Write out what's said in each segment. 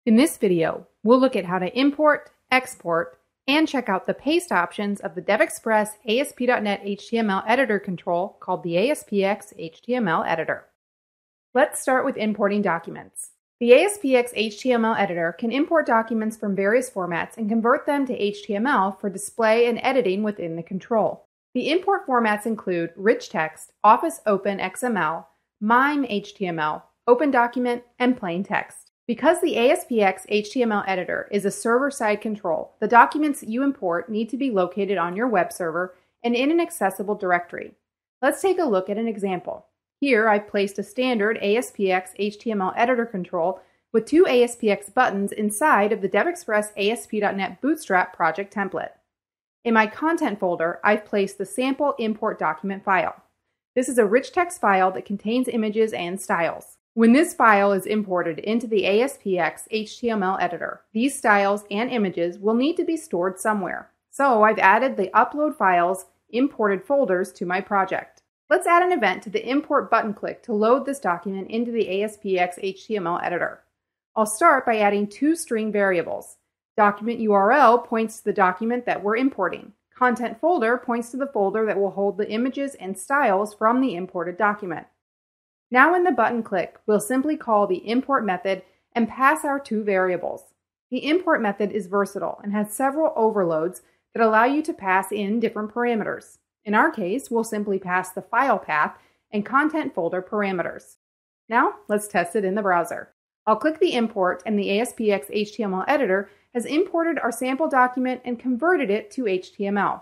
In this video, we'll look at how to import, export, and check out the paste options of the DevExpress ASP.NET HTML editor control called the ASPX HTML editor. Let's start with importing documents. The ASPX HTML editor can import documents from various formats and convert them to HTML for display and editing within the control. The import formats include rich text, Office Open XML, MIME HTML, Open Document, and plain text. Because the ASPX HTML editor is a server-side control, the documents you import need to be located on your web server and in an accessible directory. Let's take a look at an example. Here I've placed a standard ASPX HTML editor control with two ASPX buttons inside of the DevExpress ASP.NET Bootstrap project template. In my content folder, I've placed the sample import document file. This is a rich text file that contains images and styles. When this file is imported into the ASPX HTML editor, these styles and images will need to be stored somewhere. So I've added the Upload Files Imported folders to my project. Let's add an event to the Import button click to load this document into the ASPX HTML editor. I'll start by adding two string variables. Document URL points to the document that we're importing. Content folder points to the folder that will hold the images and styles from the imported document. Now in the button click, we'll simply call the import method and pass our two variables. The import method is versatile and has several overloads that allow you to pass in different parameters. In our case, we'll simply pass the file path and content folder parameters. Now let's test it in the browser. I'll click the import and the ASPX HTML editor has imported our sample document and converted it to HTML.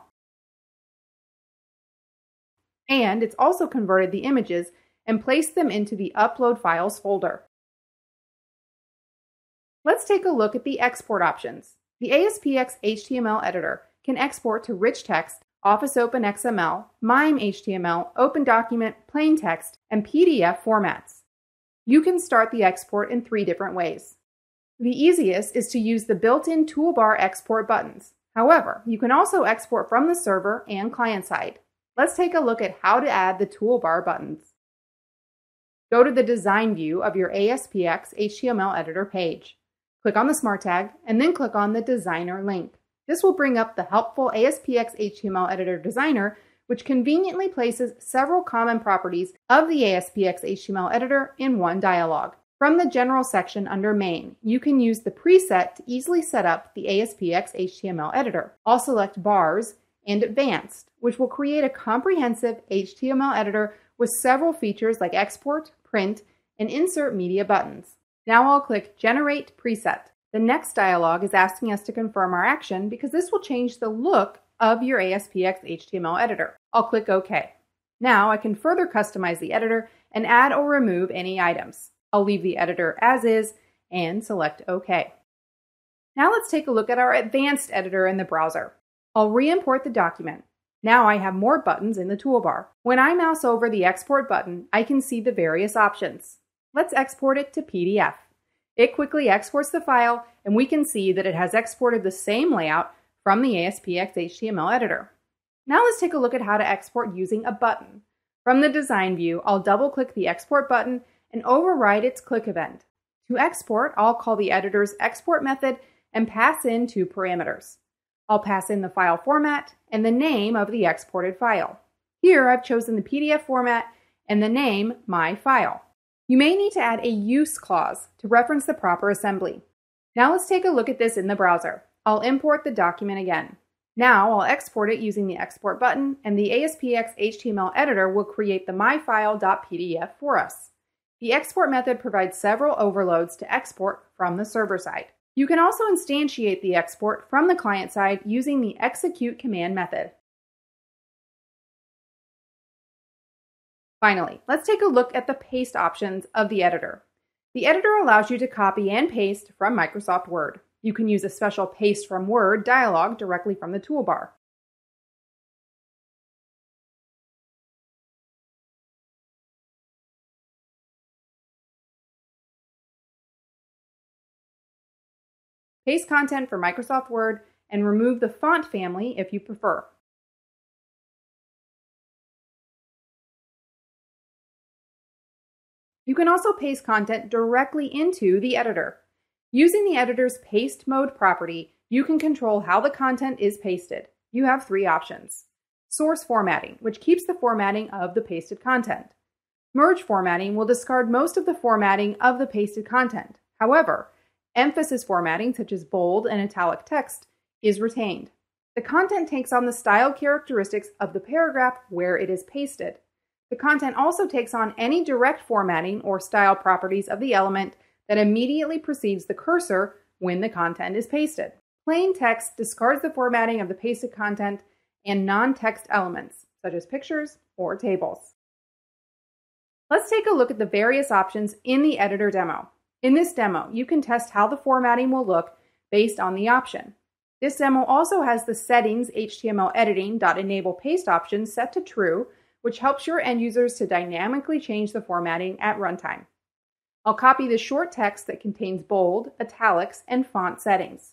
And it's also converted the images and place them into the Upload Files folder. Let's take a look at the export options. The ASPX HTML editor can export to rich text, Office Open XML, MIME HTML, Open Document, plain text, and PDF formats. You can start the export in three different ways. The easiest is to use the built-in Toolbar export buttons. However, you can also export from the server and client side. Let's take a look at how to add the Toolbar buttons. Go to the design view of your ASPX HTML editor page. Click on the Smart tag and then click on the Designer link. This will bring up the helpful ASPX HTML editor designer, which conveniently places several common properties of the ASPX HTML editor in one dialog. From the General section under Main, you can use the preset to easily set up the ASPX HTML editor. I'll select Bars and Advanced, which will create a comprehensive HTML editor with several features like export, print, and insert media buttons. Now I'll click Generate Preset. The next dialog is asking us to confirm our action because this will change the look of your ASPX HTML editor. I'll click OK. Now I can further customize the editor and add or remove any items. I'll leave the editor as is and select OK. Now let's take a look at our advanced editor in the browser. I'll re-import the document. Now I have more buttons in the toolbar. When I mouse over the export button, I can see the various options. Let's export it to PDF. It quickly exports the file, and we can see that it has exported the same layout from the ASPX HTML editor. Now let's take a look at how to export using a button. From the design view, I'll double-click the export button and override its click event. To export, I'll call the editor's export method and pass in two parameters. I'll pass in the file format and the name of the exported file. Here I've chosen the PDF format and the name My File. You may need to add a use clause to reference the proper assembly. Now let's take a look at this in the browser. I'll import the document again. Now I'll export it using the export button, and the ASPX HTML editor will create the myfile.pdf for us. The export method provides several overloads to export from the server side. You can also instantiate the export from the client side using the execute command method. Finally, let's take a look at the paste options of the editor. The editor allows you to copy and paste from Microsoft Word. You can use a special Paste from Word dialog directly from the toolbar. Paste content from Microsoft Word and remove the font family if you prefer. You can also paste content directly into the editor. Using the editor's paste mode property, you can control how the content is pasted. You have 3 options. Source formatting, which keeps the formatting of the pasted content. Merge formatting will discard most of the formatting of the pasted content. However, emphasis formatting, such as bold and italic text, is retained. The content takes on the style characteristics of the paragraph where it is pasted. The content also takes on any direct formatting or style properties of the element that immediately precedes the cursor when the content is pasted. Plain text discards the formatting of the pasted content and non-text elements, such as pictures or tables. Let's take a look at the various options in the editor demo. In this demo, you can test how the formatting will look based on the option. This demo also has the settings HTML editing.enable paste option set to true, which helps your end users to dynamically change the formatting at runtime. I'll copy the short text that contains bold, italics, and font settings.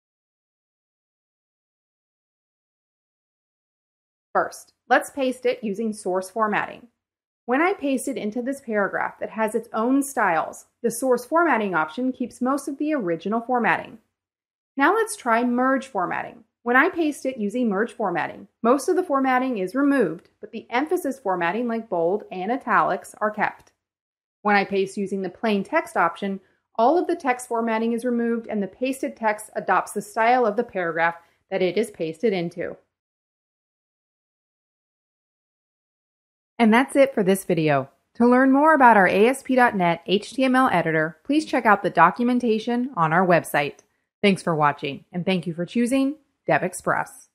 First, let's paste it using source formatting. When I paste it into this paragraph that has its own styles, the source formatting option keeps most of the original formatting. Now let's try merge formatting. When I paste it using merge formatting, most of the formatting is removed, but the emphasis formatting like bold and italics are kept. When I paste using the plain text option, all of the text formatting is removed and the pasted text adopts the style of the paragraph that it is pasted into. And that's it for this video. To learn more about our ASP.NET HTML editor, please check out the documentation on our website. Thanks for watching, and thank you for choosing DevExpress.